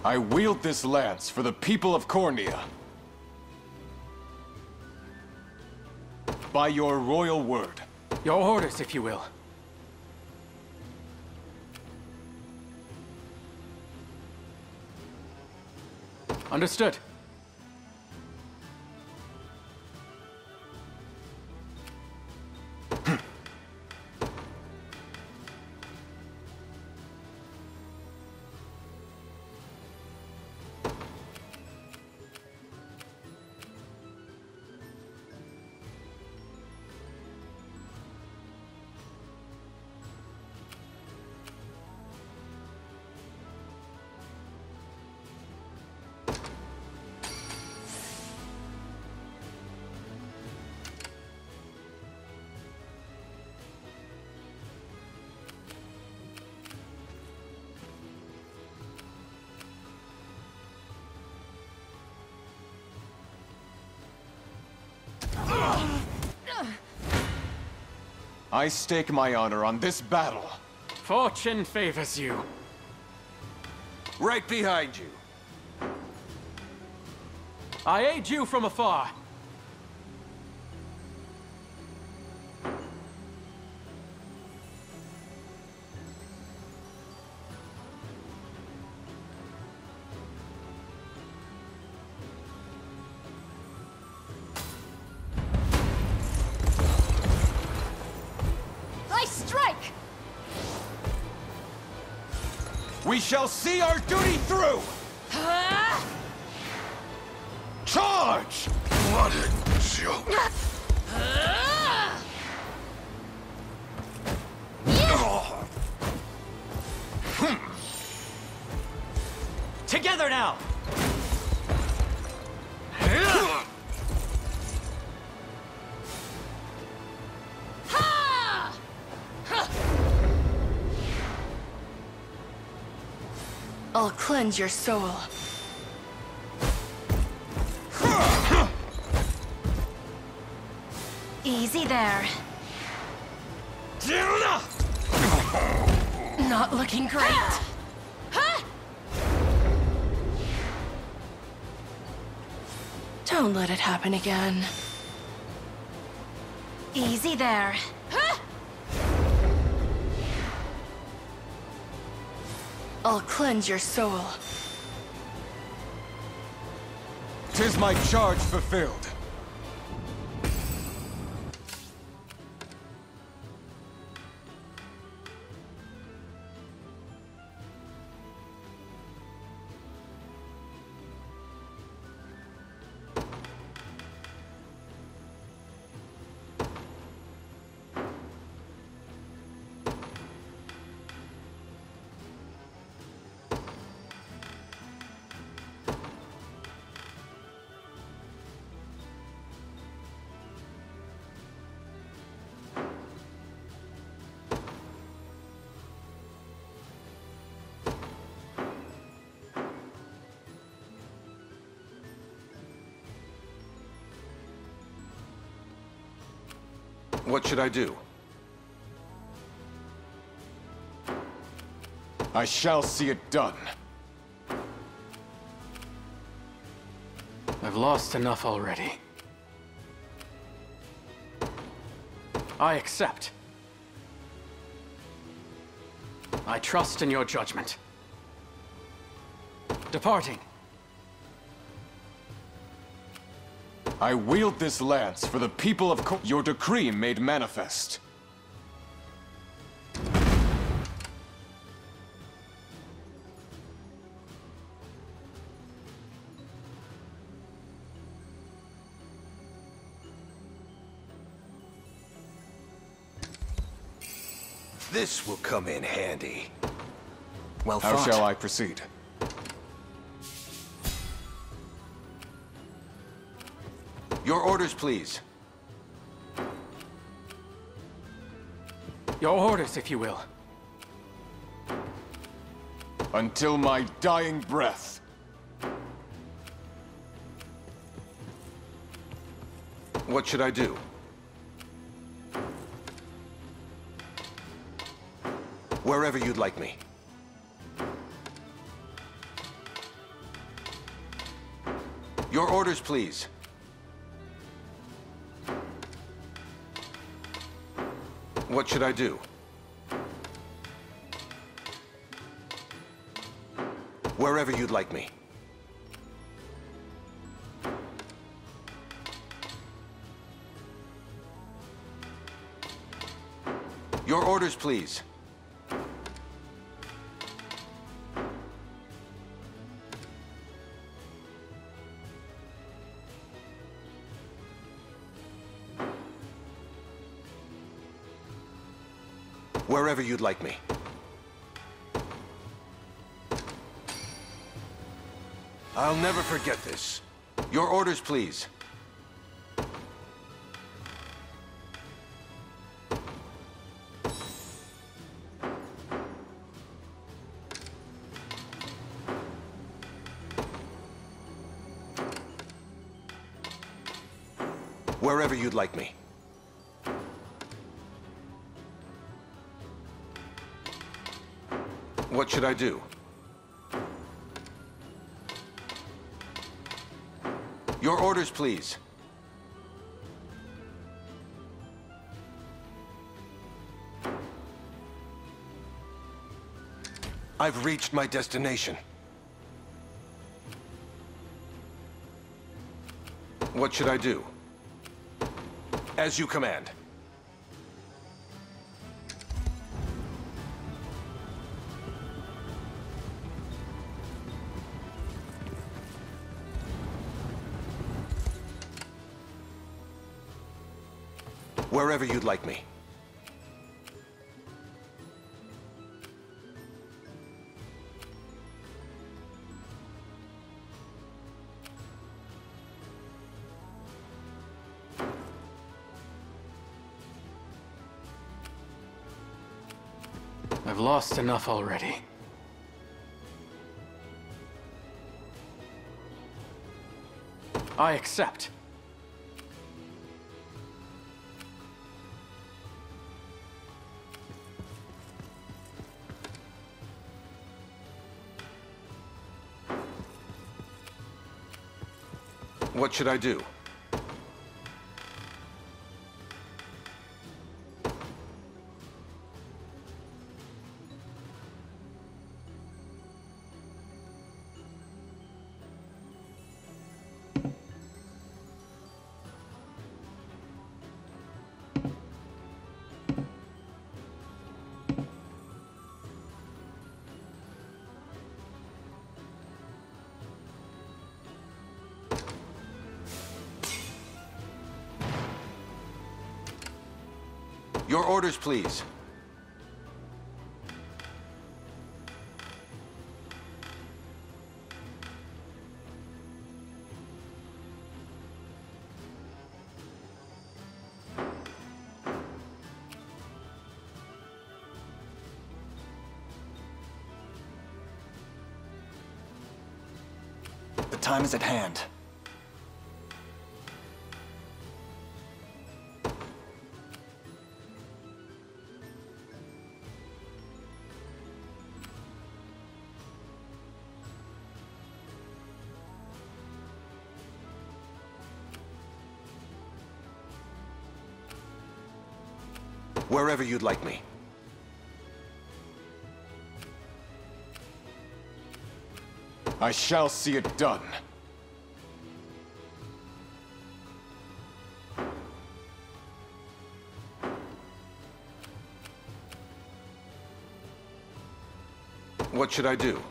I wield this lance for the people of Cornea. By your royal word. Your orders, if you will. Understood. I stake my honor on this battle. Fortune favors you. Right behind you. I aid you from afar. We shall see our duty through! Charge! What a joke! Together now! I'll cleanse your soul. Easy there. Not looking great. Don't let it happen again. Easy there. I'll cleanse your soul. 'Tis my charge fulfilled. What should I do? I shall see it done. I've lost enough already. I accept. I trust in your judgment. Departing. I wield this lance for the people of your decree made manifest. This will come in handy. Well How thought. shall I proceed? Your orders, please. Your orders, if you will. Until my dying breath. What should I do? Wherever you'd like me. Your orders, please. What should I do? Wherever you'd like me. Your orders, please. Wherever you'd like me. I'll never forget this. Your orders, please. Wherever you'd like me. What should I do? Your orders, please. I've reached my destination. What should I do? As you command. Wherever you'd like me. I've lost enough already. I accept. What should I do? Your orders, please. The time is at hand. Wherever you'd like me. I shall see it done. What should I do?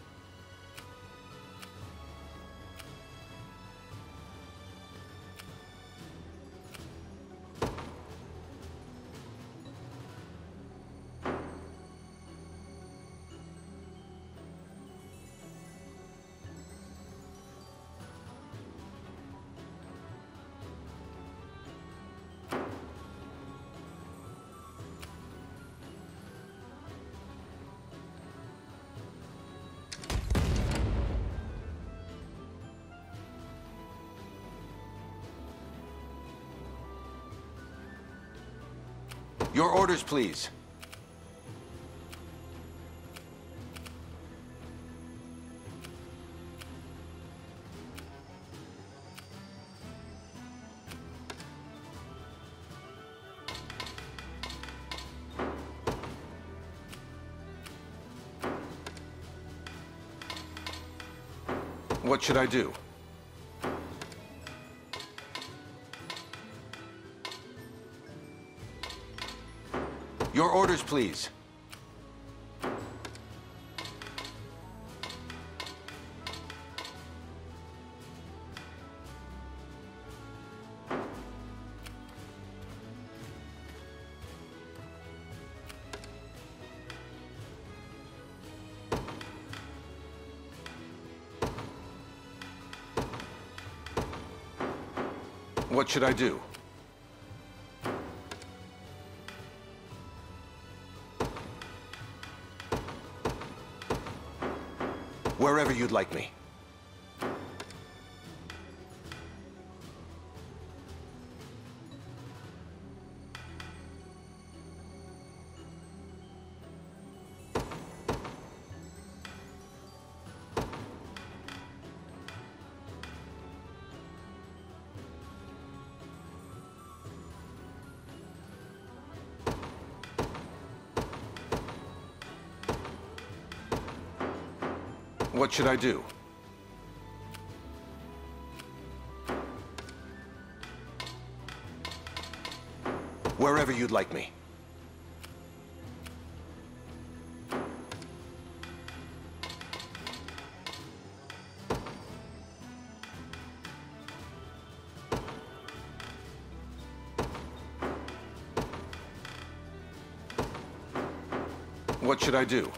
Your orders, please. What should I do? Your orders, please. What should I do? Wherever you'd like me. What should I do? Wherever you'd like me. What should I do?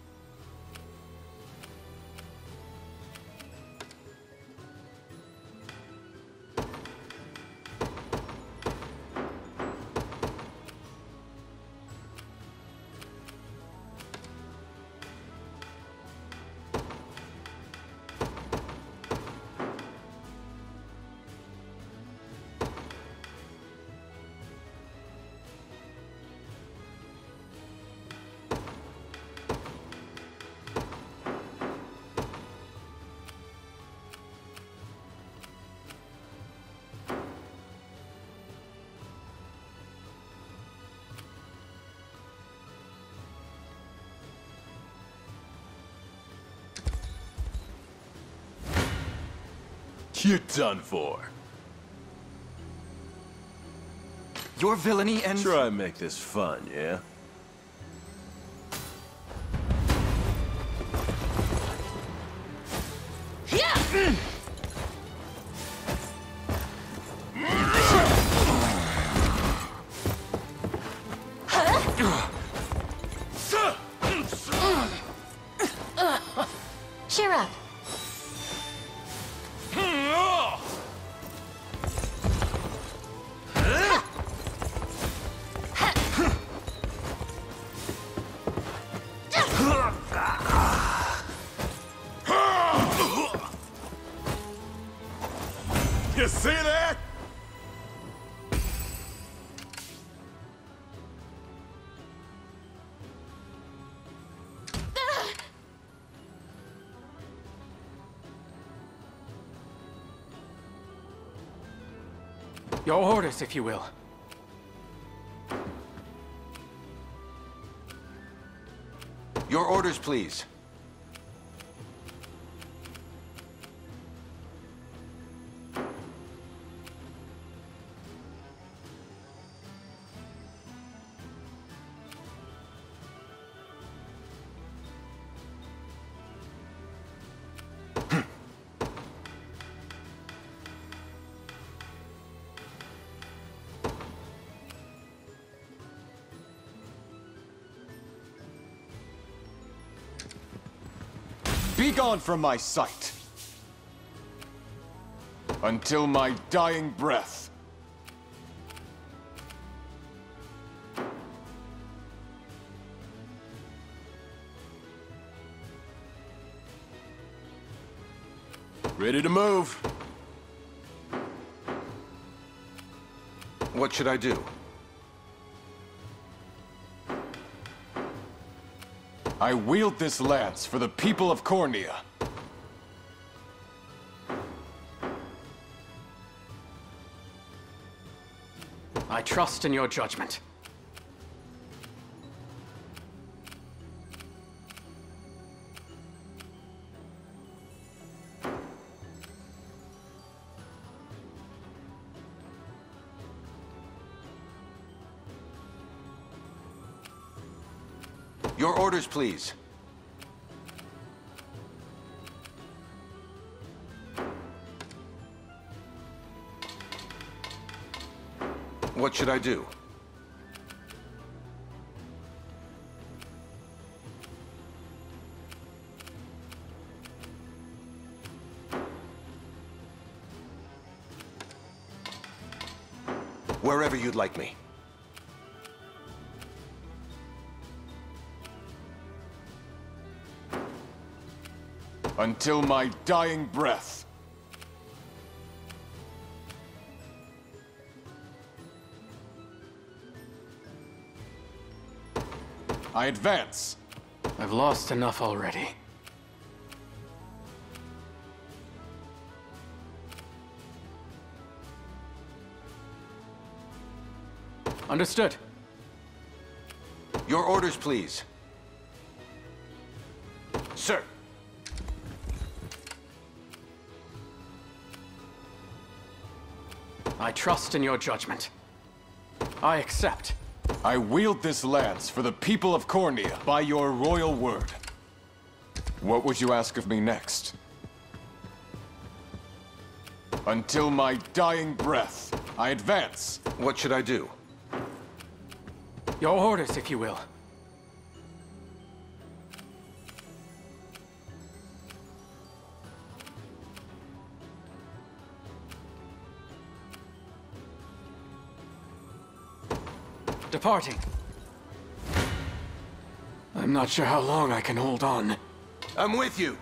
You're done for. Your villainy ends... Try and make this fun, yeah? Cheer up. You see that? Your orders, if you will. Your orders, please. Be gone from my sight! Until my dying breath. Ready to move. What should I do? I wield this lance for the people of Cornea. I trust in your judgment. Your orders, please. What should I do? Wherever you'd like me. Until my dying breath. I advance. I've lost enough already. Understood. Your orders, please. Sir. I trust in your judgment. I accept. I wield this lance for the people of Cornea by your royal word. What would you ask of me next? Until my dying breath, I advance. What should I do? Your orders, if you will. Departing. I'm not sure how long I can hold on. I'm with you.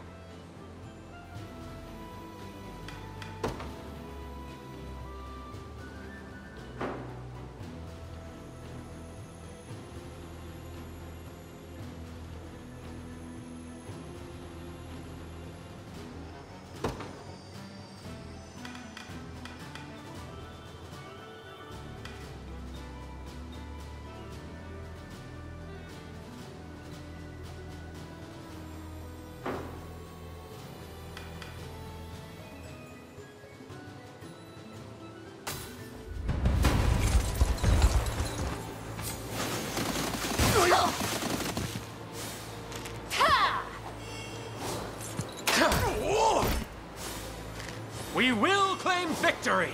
We will claim victory!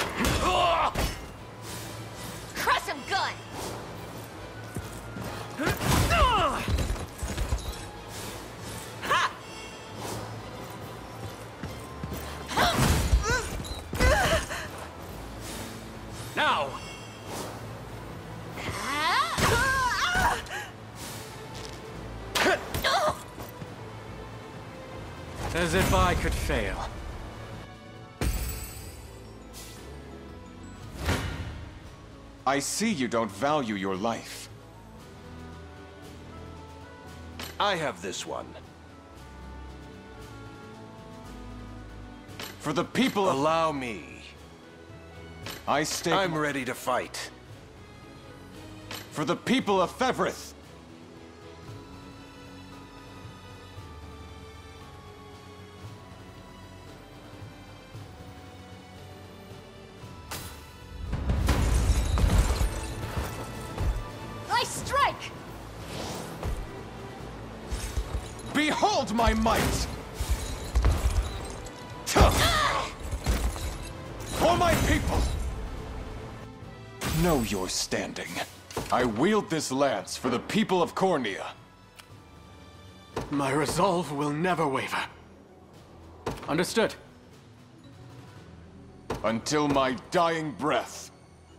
Crush him good! Now! As if I could fail. I see you don't value your life. I have this one. For the people of... Allow me. I stake... I'm ready to fight. For the people of Fevrith. I strike! Behold my might! For my people! Know your standing. I wield this lance for the people of Cornea. My resolve will never waver. Understood. Until my dying breath.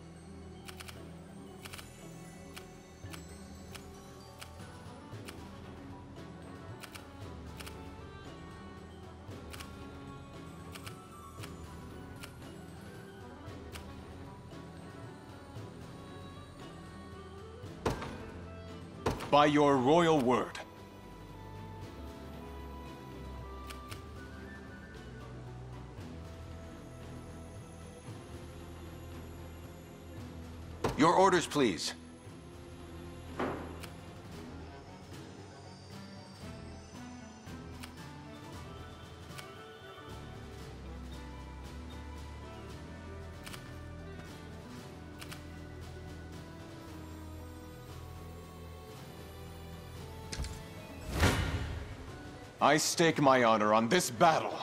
By your royal word. Your orders, please. I stake my honor on this battle.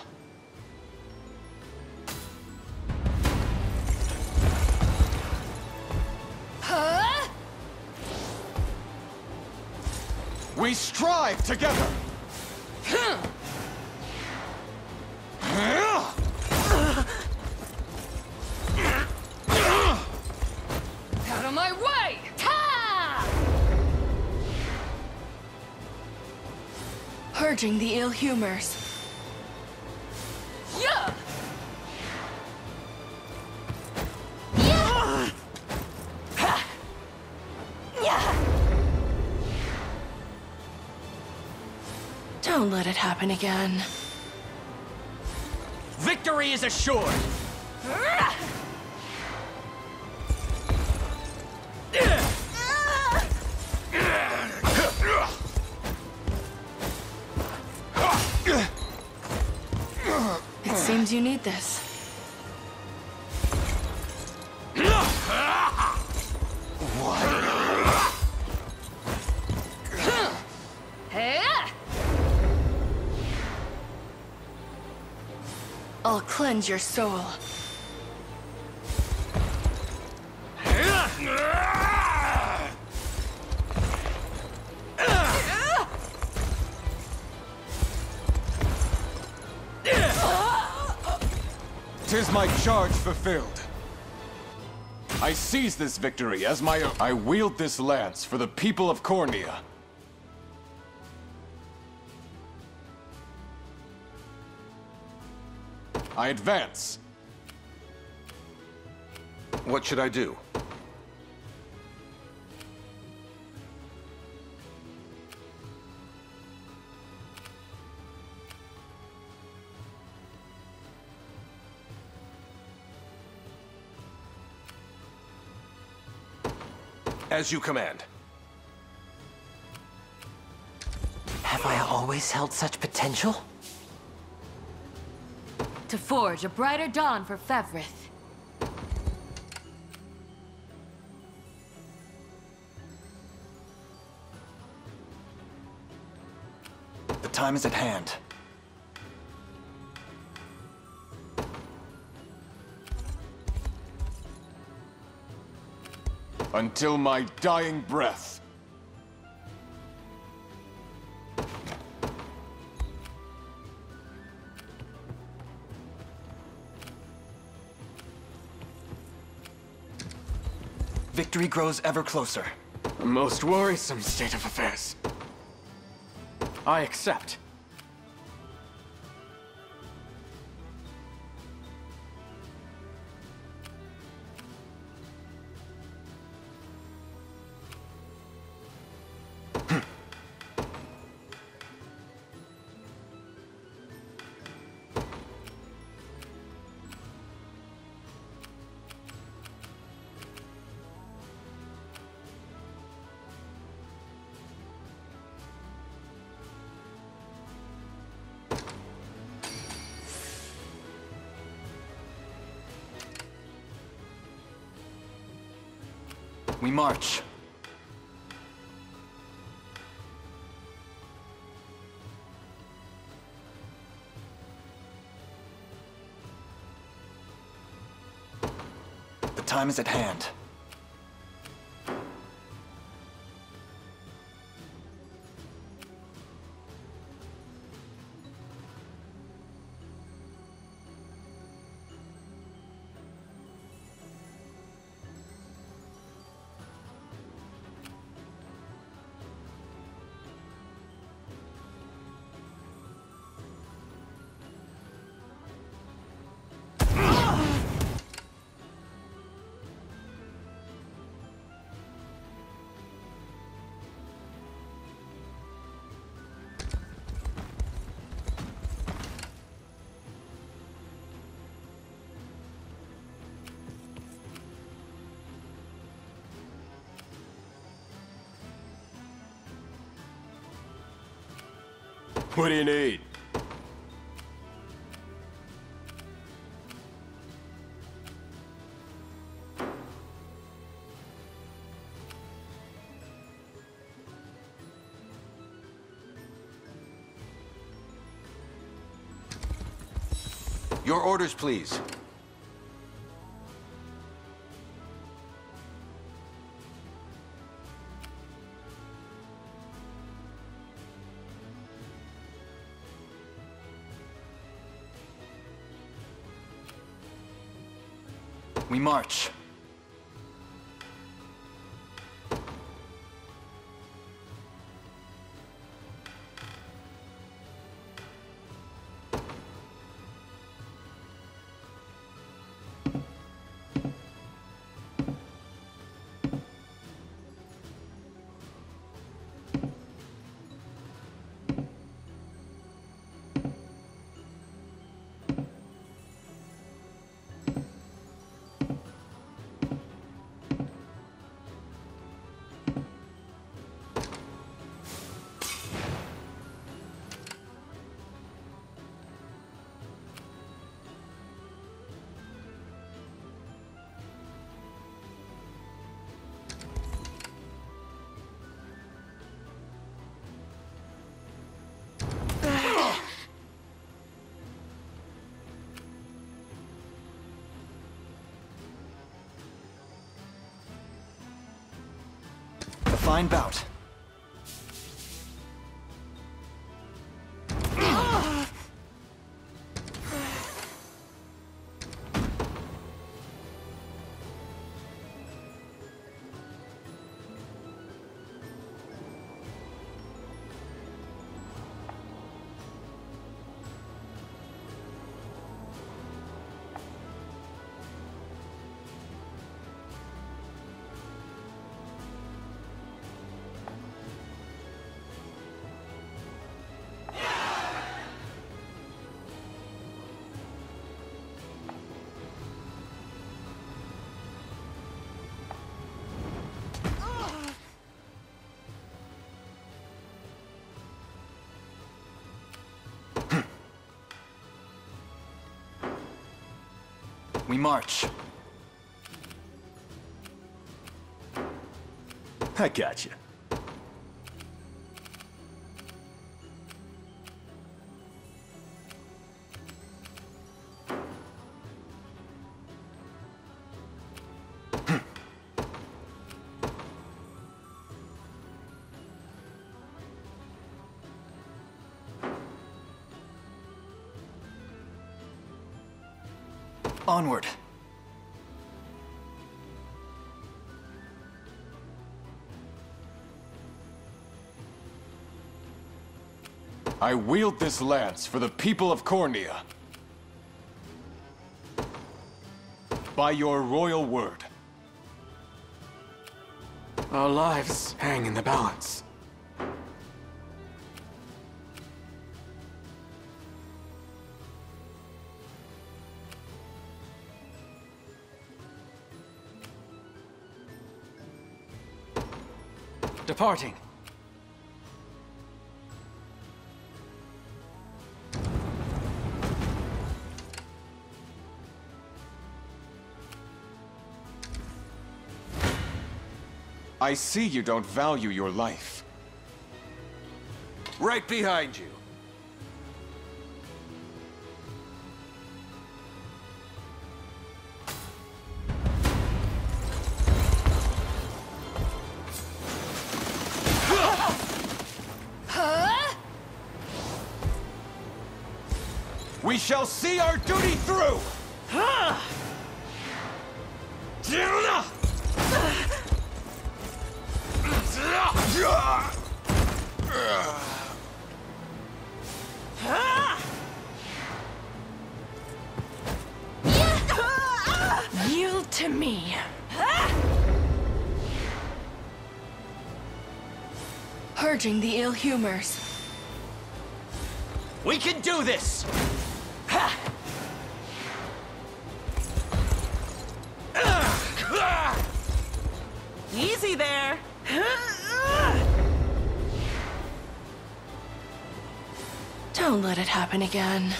Huh? We strive together! Out of my way! Ta! Purging the ill humors. Yeah! Yeah! Ha! Yeah! Don't let it happen again. Victory is assured! It seems you need this. Hey! I'll cleanse your soul. Tis my charge fulfilled. I seize this victory as my own. I wield this lance for the people of Cornea. I advance. What should I do? As you command. Have I always held such potential? To forge a brighter dawn for Fevrith. The time is at hand. Until my dying breath. Victory grows ever closer. A most worrisome state of affairs. I accept. We march. The time is at hand. What do you need? Your orders, please. We march. Fine bout. We march. I got you. Onward. I wield this lance for the people of Cornea. By your royal word. Our lives hang in the balance. Departing. I see you don't value your life. Right behind you. We shall see our duty through! Yield to me. Purging the ill humors. We can do this! Easy there. Don't let it happen again.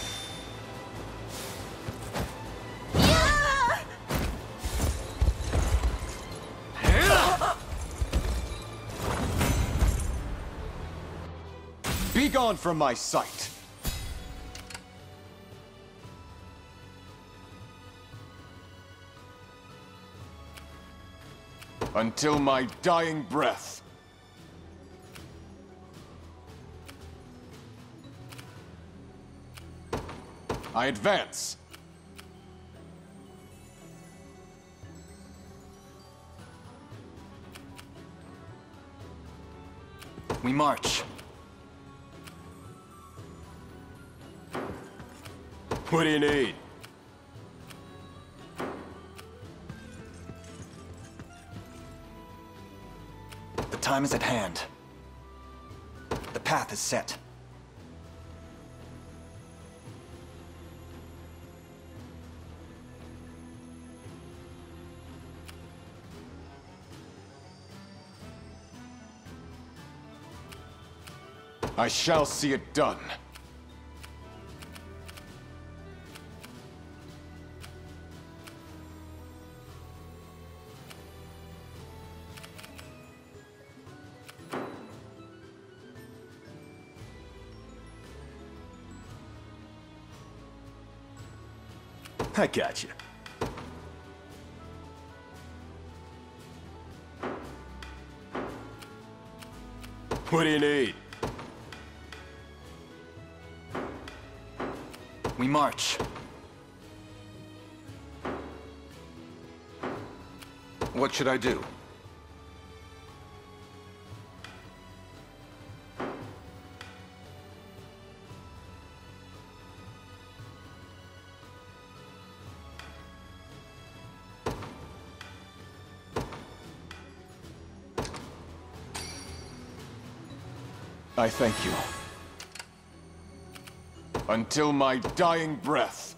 Be gone from my sight! Until my dying breath. I advance. We march. What do you need? The time is at hand. The path is set. I shall see it done. I got you. What do you need? We march. What should I do? I thank you. Until my dying breath.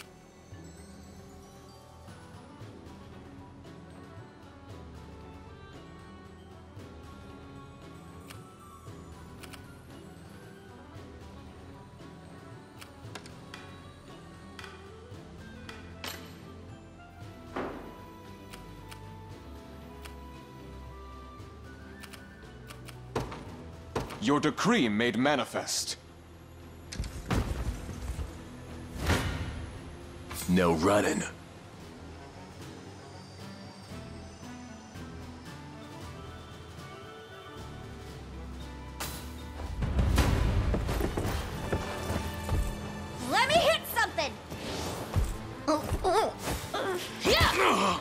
Your decree made manifest. No running. Let me hit something! Yeah!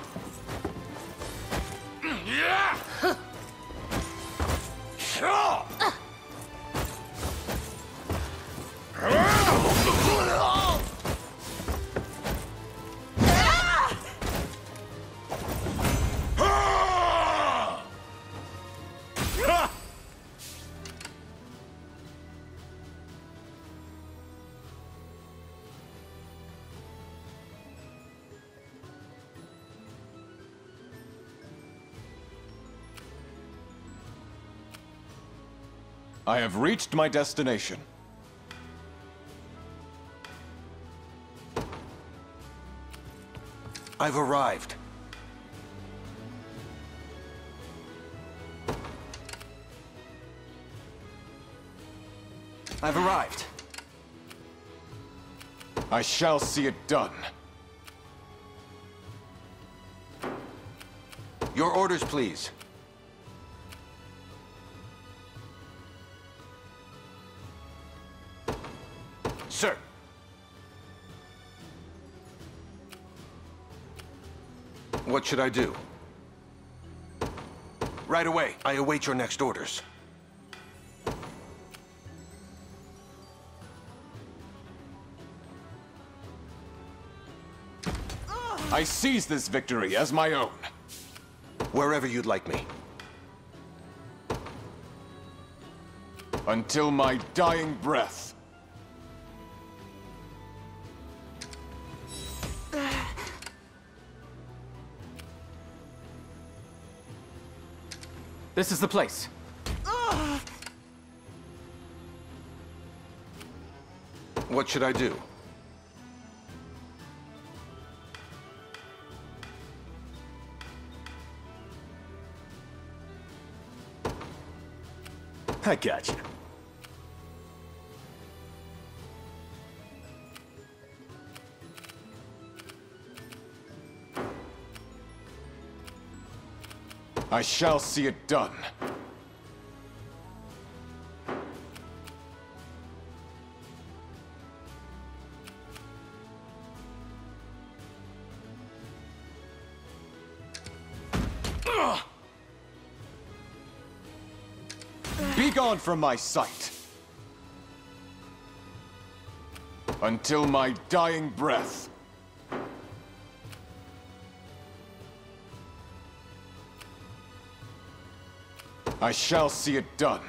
I have reached my destination. I've arrived. I've arrived. I shall see it done. Your orders, please. Sir. What should I do? Right away. I await your next orders. I seize this victory as my own. Wherever you'd like me. Until my dying breath. This is the place. What should I do? I got you. I shall see it done. Be gone from my sight. Until my dying breath. I shall see it done.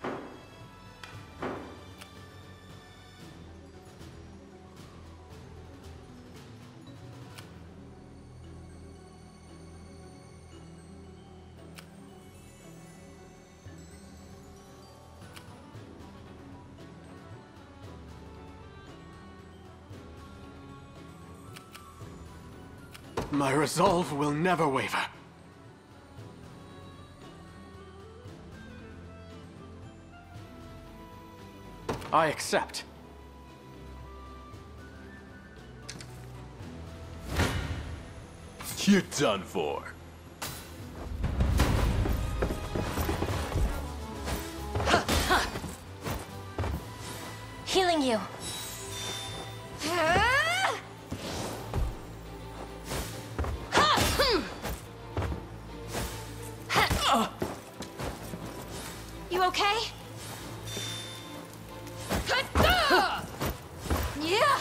My resolve will never waver. I accept. You're done for. Healing you. You okay? Yeah.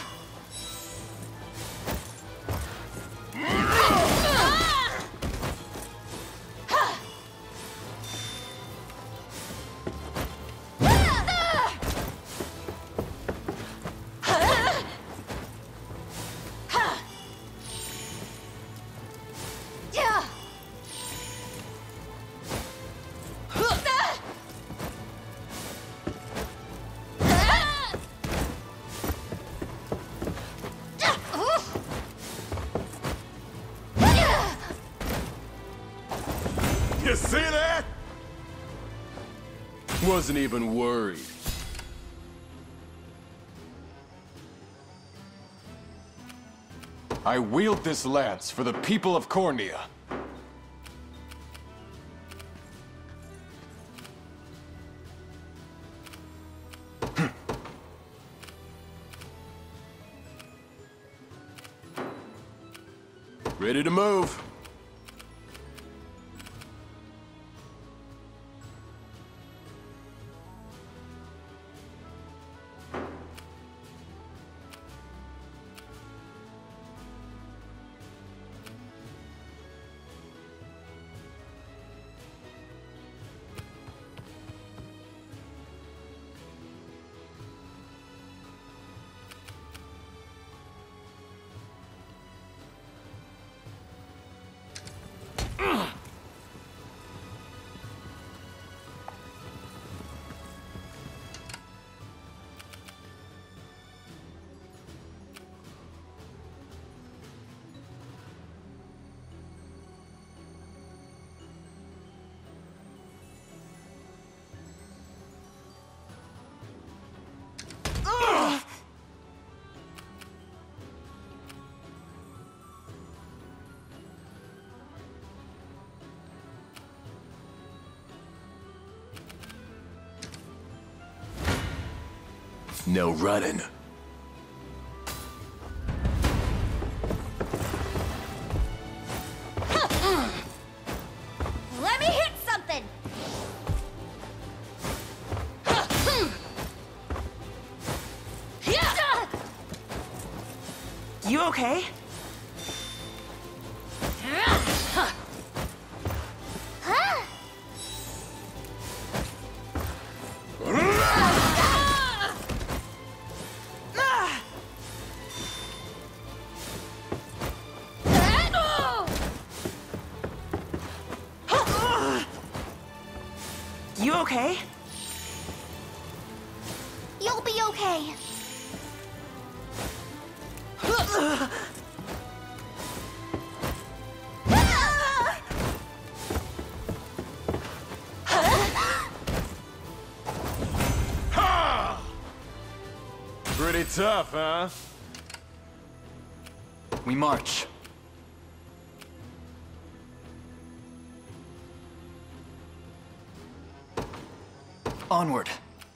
You see that? Wasn't even worried. I wield this lance for the people of Cornea. Ready to move. No running. Let me hit something. You okay? You okay? You'll be okay. Pretty tough, huh? We march. Onward.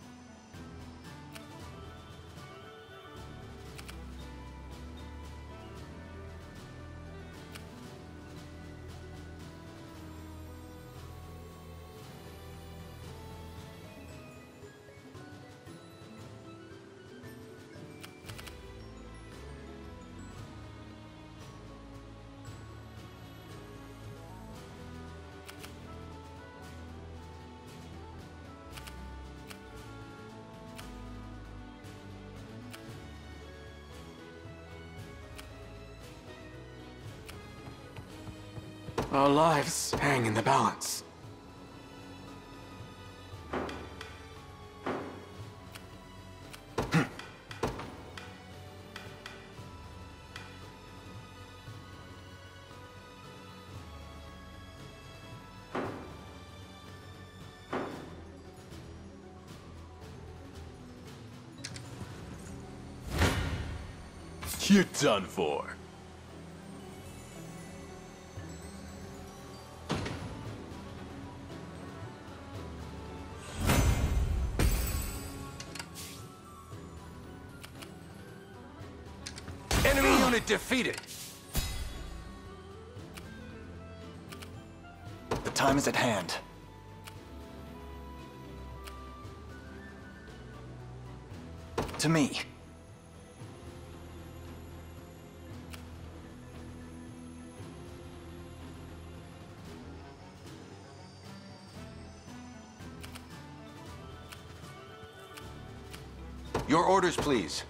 Our lives hang in the balance. You're done for. Enemy unit defeated. The time is at hand. To me. Your orders, please.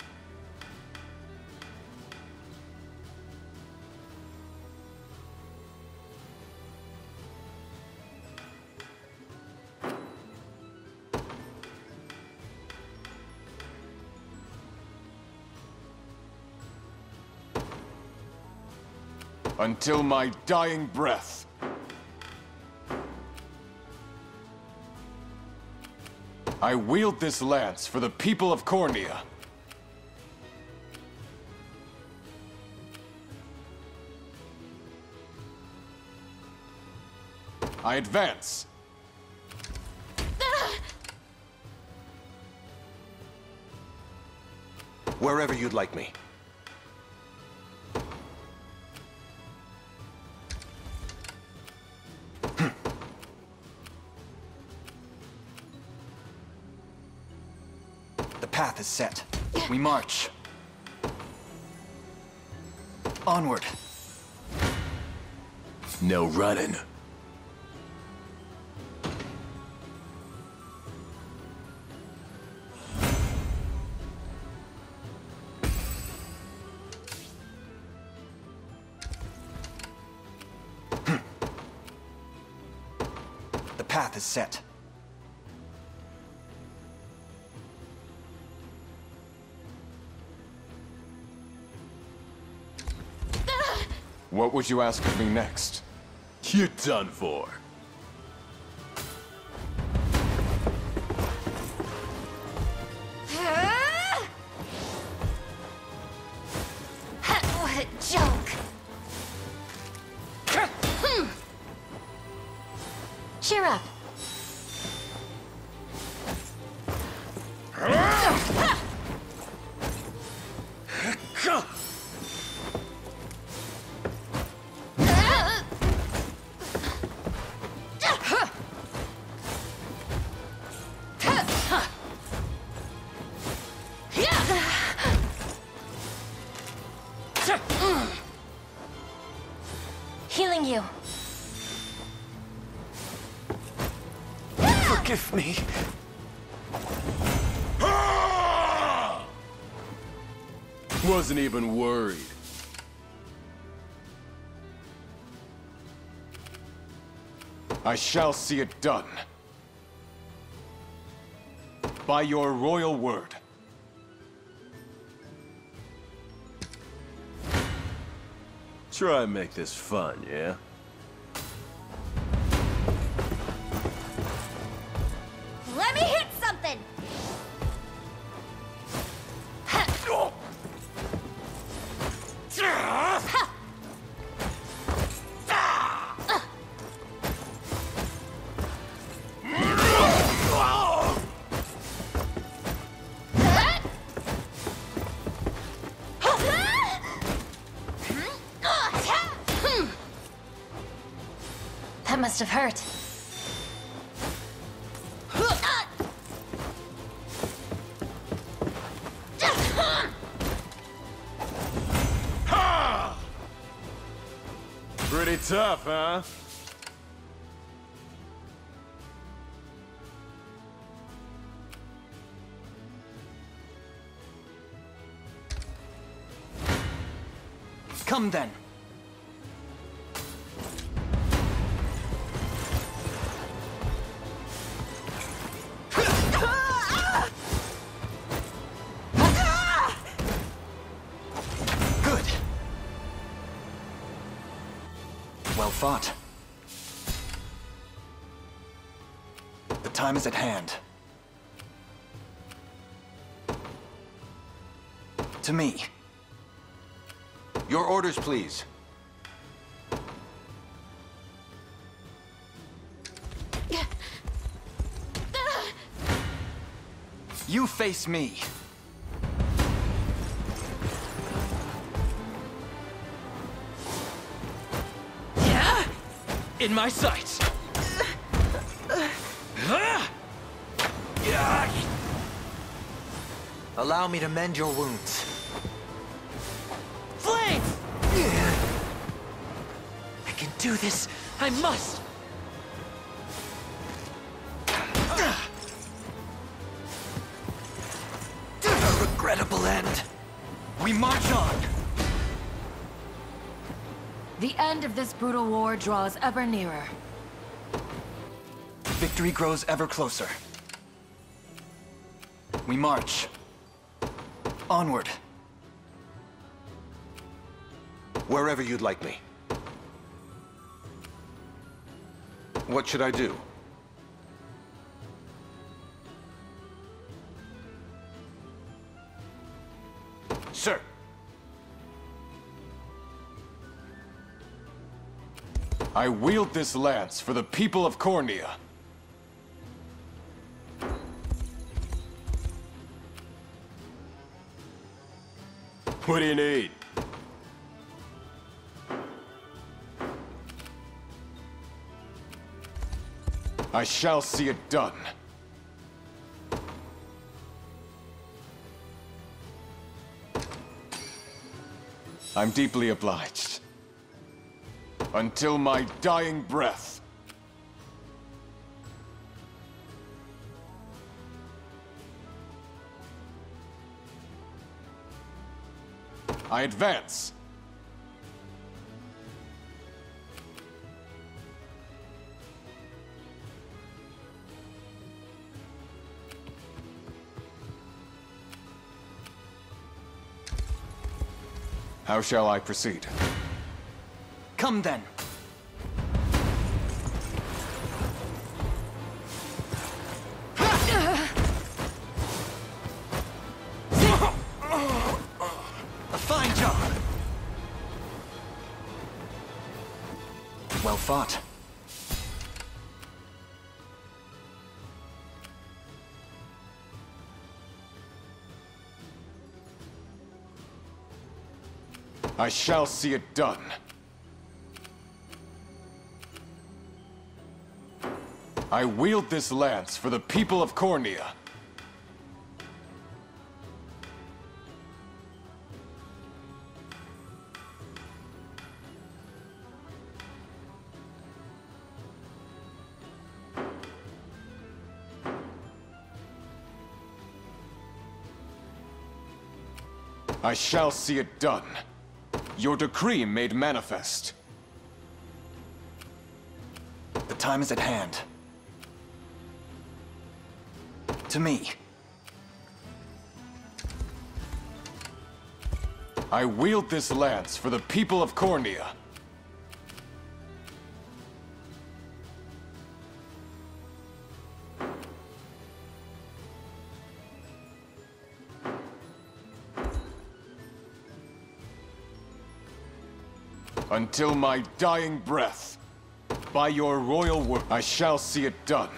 Until my dying breath. I wield this lance for the people of Cornea. I advance. Wherever you'd like me. The path is set. We march. Onward. No running. The path is set. What would you ask of me next? You're done for. What a joke. Cheer up. Healing you. Forgive me. Wasn't even worried. I shall see it done. By your royal word. Try and make this fun, yeah? Let me hit something. That must have hurt. Pretty tough, huh? Come then. Good. Well fought. The time is at hand. To me. Your orders, please. You face me. Yeah? In my sights. Allow me to mend your wounds. Flames! I can do this. I must! A regrettable end. We march on. The end of this brutal war draws ever nearer. Victory grows ever closer. We march. Onward. Wherever you'd like me. What should I do? Sir. I wield this lance for the people of Cornea. What do you need? I shall see it done. I'm deeply obliged. Until my dying breath. I advance. How shall I proceed? Come then. A fine job. Well fought. I shall see it done. I wield this lance for the people of Cornea. I shall see it done. Your decree made manifest. The time is at hand. To me. I wield this lance for the people of Cornea. Until my dying breath. By your royal word, I shall see it done.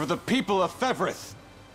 for the people of Fevrith.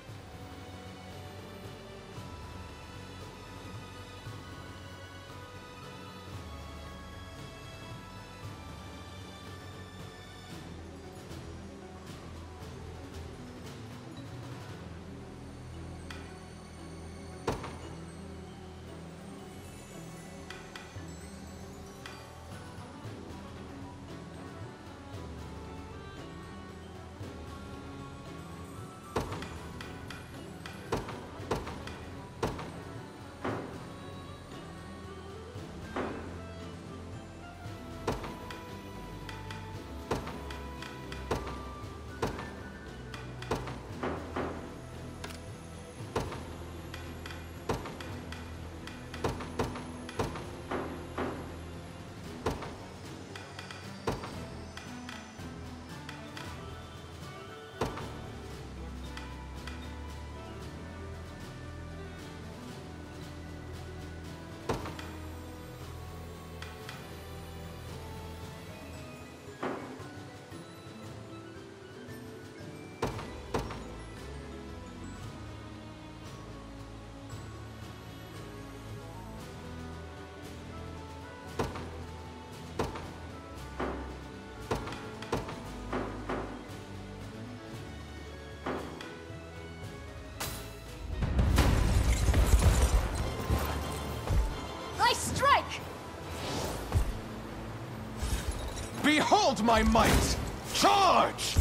Behold my might! Charge!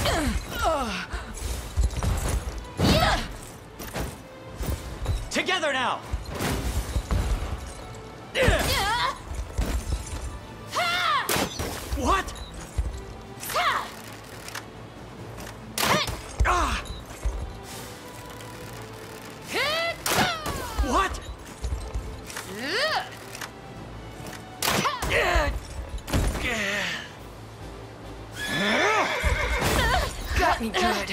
Together now! What? What? Got me good.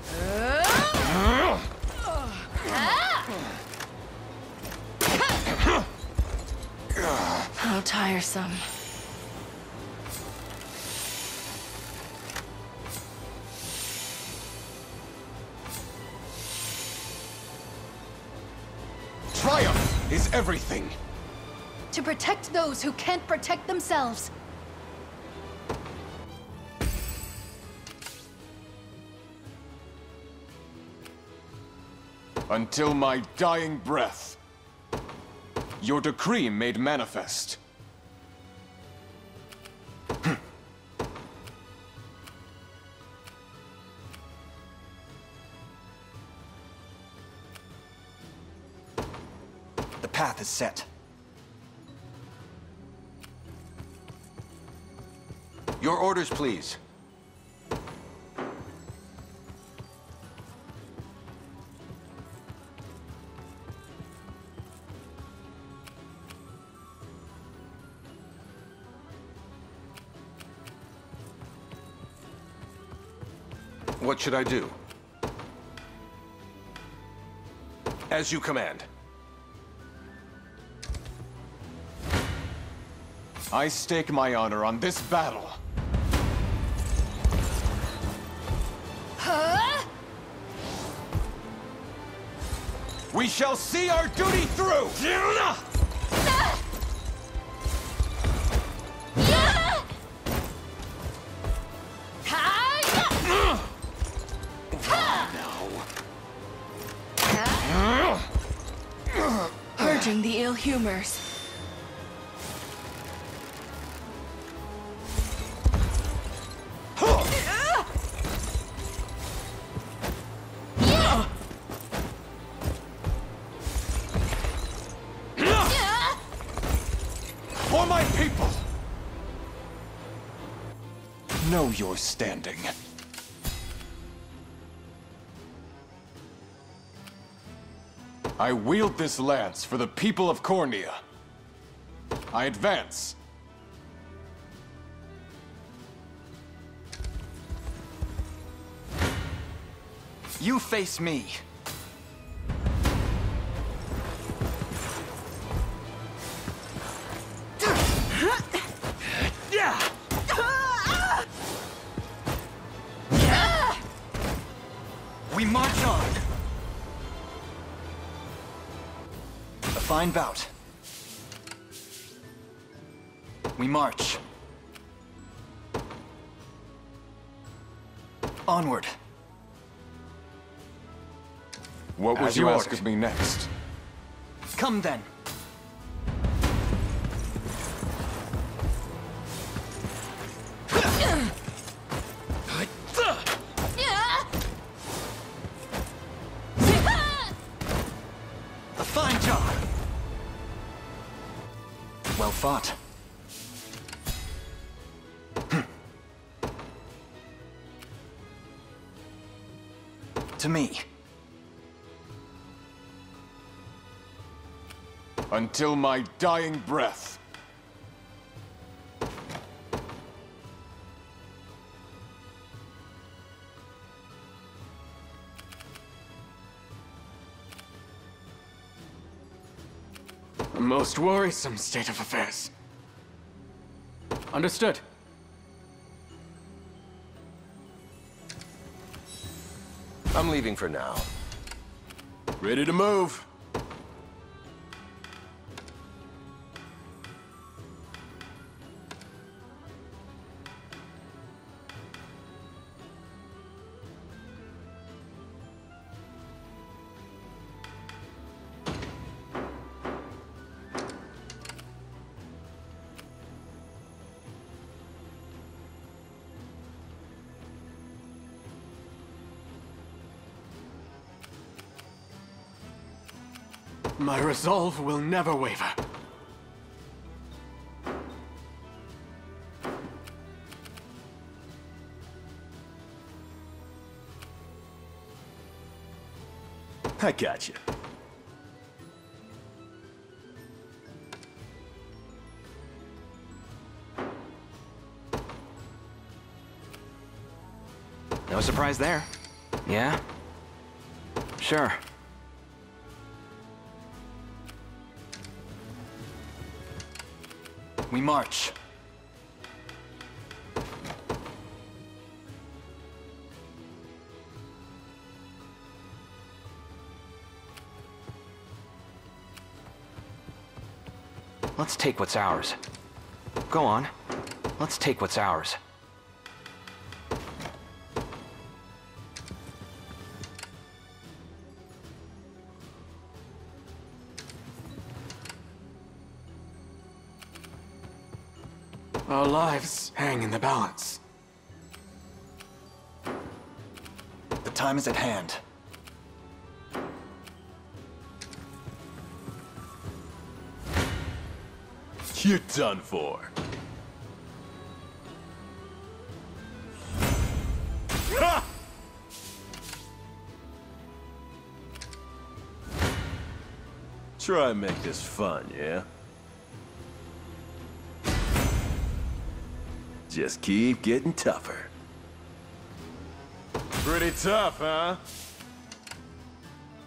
How tiresome. Triumph is everything. To protect those who can't protect themselves. Until my dying breath. Your decree made manifest. The path is set. Your orders, please. What should I do? As you command. I stake my honor on this battle. We shall see our duty through! Purging the ill humors. For my people! Know your standing. I wield this lance for the people of Cornea. I advance. You face me. fine bout. We march. Onward. What would As you you ask ordered. of me next? Come then. A fine job. Well fought. To me. Until my dying breath. A most worrisome state of affairs. Understood. I'm leaving for now. Ready to move. My resolve will never waver. I got you. No surprise there. Yeah? Sure. We march. Let's take what's ours. Go on. Let's take what's ours. Our lives hang in the balance. The time is at hand. You're done for. Ha! Try and make this fun, yeah? Just keep getting tougher. Pretty tough, huh?